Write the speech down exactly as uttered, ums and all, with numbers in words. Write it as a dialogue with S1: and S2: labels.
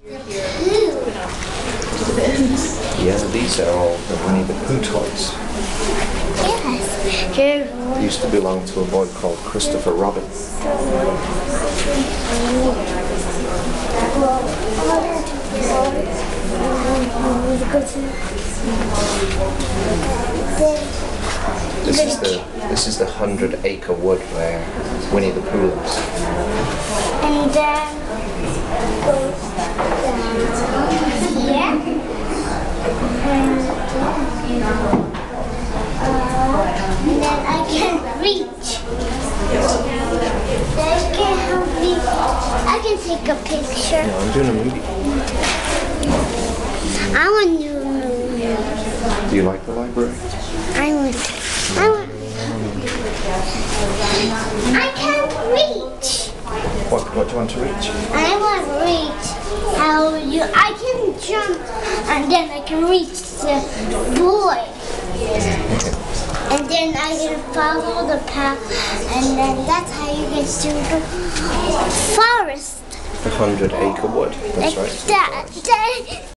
S1: Yeah, these are all the Winnie the Pooh toys.
S2: Yes.
S1: They used to belong to a boy called Christopher Robin. This is the this is the hundred acre wood where Winnie the Pooh lives.
S2: And then goes down here. And, uh, and then I can reach. They can help me. I can take a picture.
S1: No, I'm doing a movie.
S2: I want to do a movie.
S1: Do you like the library?
S2: I want. I want. I can't reach.
S1: What what do you want to reach?
S2: I want to reach how you. I can jump and then I can reach the boy. And then I can follow the path, and then that's how you get to the forest.
S1: The hundred acre wood. That's
S2: Like
S1: right.
S2: that. that